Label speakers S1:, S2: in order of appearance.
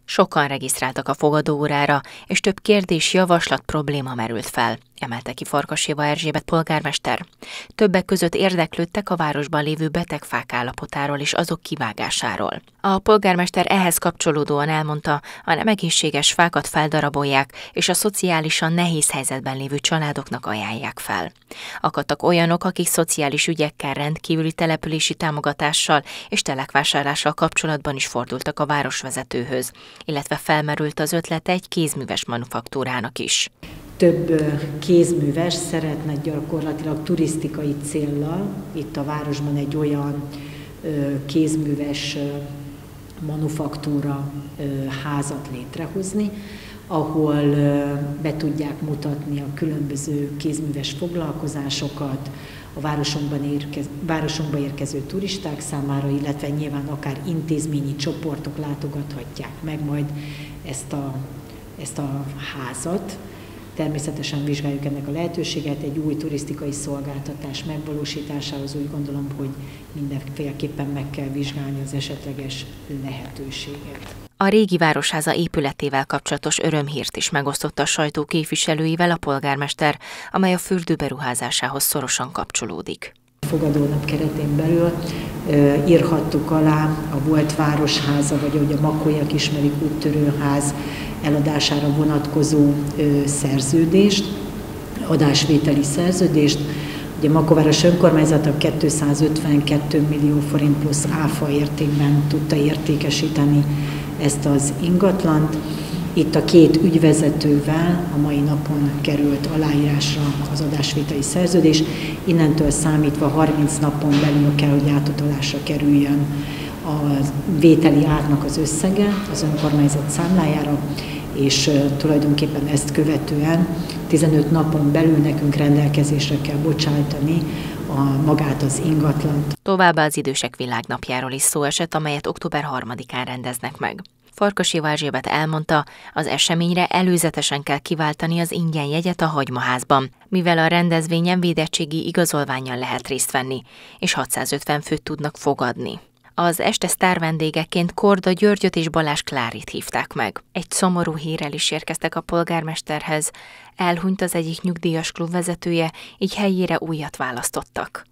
S1: Sokan regisztráltak a fogadóórára, és több kérdés, javaslat, probléma merült fel, emelte ki Farkaséva Erzsébet polgármester. Többek között érdeklődtek a városban lévő betegfák állapotáról és azok kivágásáról. A polgármester ehhez kapcsolódóan elmondta, a nem egészséges fákat feldarabolják, és a szociálisan nehéz helyzetben lévő családoknak ajánlják fel. Akadtak olyanok, akik szociális ügyekkel, rendkívüli települési támogatással és telekvásárlással kapcsolatban is fordultak a városvezetőhöz, illetve felmerült az ötlete egy kézműves manufaktúrának is.
S2: Több kézműves szeretne gyakorlatilag turisztikai céllal itt a városban egy olyan kézműves manufaktúra házat létrehozni, ahol be tudják mutatni a különböző kézműves foglalkozásokat a városokba érkező turisták számára, illetve nyilván akár intézményi csoportok látogathatják meg majd ezt a házat. Természetesen vizsgáljuk ennek a lehetőséget, egy új turisztikai szolgáltatás megvalósításához úgy gondolom, hogy mindenféleképpen meg kell vizsgálni az esetleges lehetőséget.
S1: A régi városháza épületével kapcsolatos örömhírt is megosztotta a sajtó képviselőivel a polgármester, amely a fürdő beruházásához szorosan kapcsolódik.
S2: A fogadónap keretén belül írhattuk alá a volt városháza, vagy ahogy a makóiak ismerik, úttörőház eladására vonatkozó szerződést, adásvételi szerződést. Ugye Makóváros önkormányzata 252 millió forint plusz áfa értékben tudta értékesíteni ezt az ingatlant. Itt a két ügyvezetővel a mai napon került aláírásra az adásvételi szerződés. Innentől számítva 30 napon belül kell, hogy átutalásra kerüljön a vételi árnak az összege az önkormányzat számlájára, és tulajdonképpen ezt követően 15 napon belül nekünk rendelkezésre kell bocsájtani magát az ingatlant.
S1: Továbbá az Idősek Világnapjáról is szó esett, amelyet október 3-án rendeznek meg. Farkaséva Erzsébet elmondta, az eseményre előzetesen kell kiváltani az ingyen jegyet a Hagymaházban, mivel a rendezvényen védettségi igazolvánnyal lehet részt venni, és 650 főt tudnak fogadni. Az este sztárvendégeként Korda Györgyöt és Balázs Klárit hívták meg. Egy szomorú hírrel is érkeztek a polgármesterhez. Elhunyt az egyik nyugdíjas klub vezetője, így helyére újat választottak.